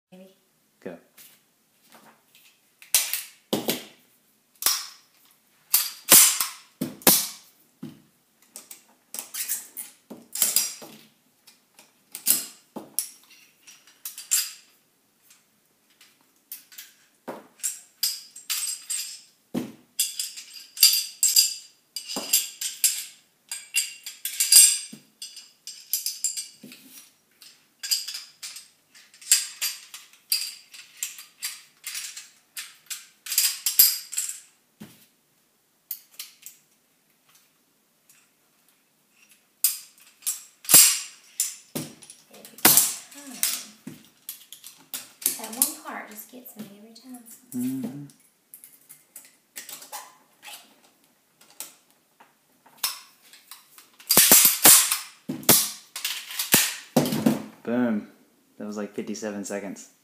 Maybe. Go. That one part just gets me every time. Mm-hmm. Boom. That was like 57 seconds.